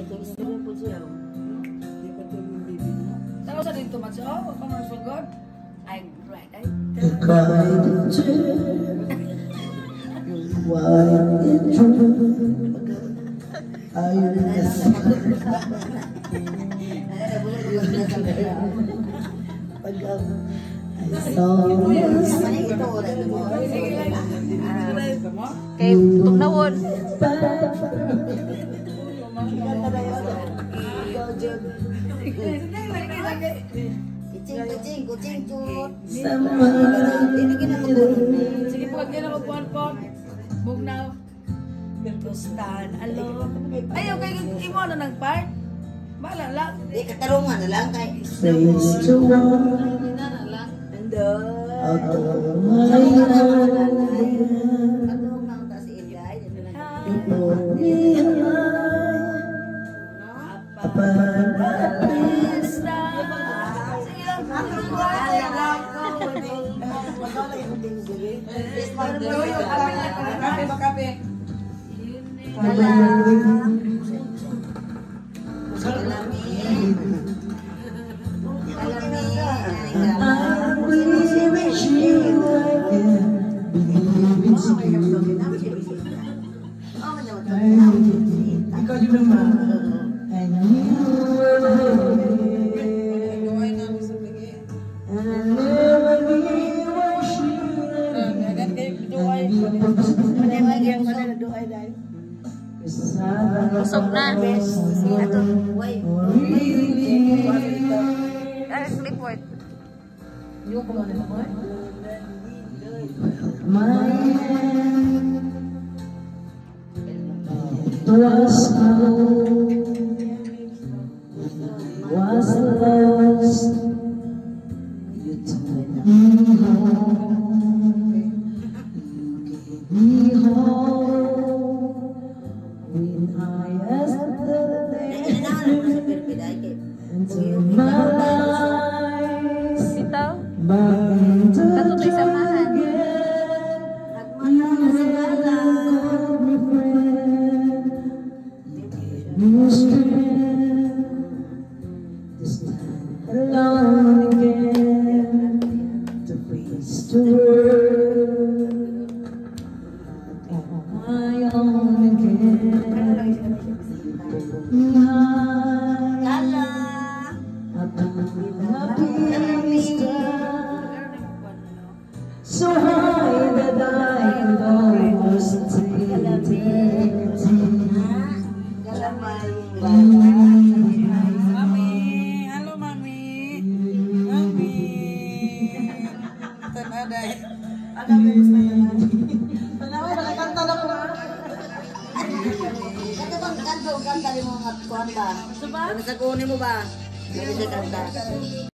Tahu sa dito mas oh, kung masugod. Ay, right ay. Kay tunawon. Kucing cut. Sige po, hindi na magpuan-puan. Bugnaw. Kustan, alo. Ayaw kayo, imo na nag-part. Bala lang. Di katarungan na lang kay. Busog na. Ato. Ay, clipboard. Yung kumana na mo eh. Was lost. You took me home. Me home. When I asked the day into my eyes. Bitaw. Back into Kato tayo samahan. Alone again to face the world on my own again. So high that I could almost take it. Kanta mo nga kuan ba? Sa kunin mo ba? Bisa kanta.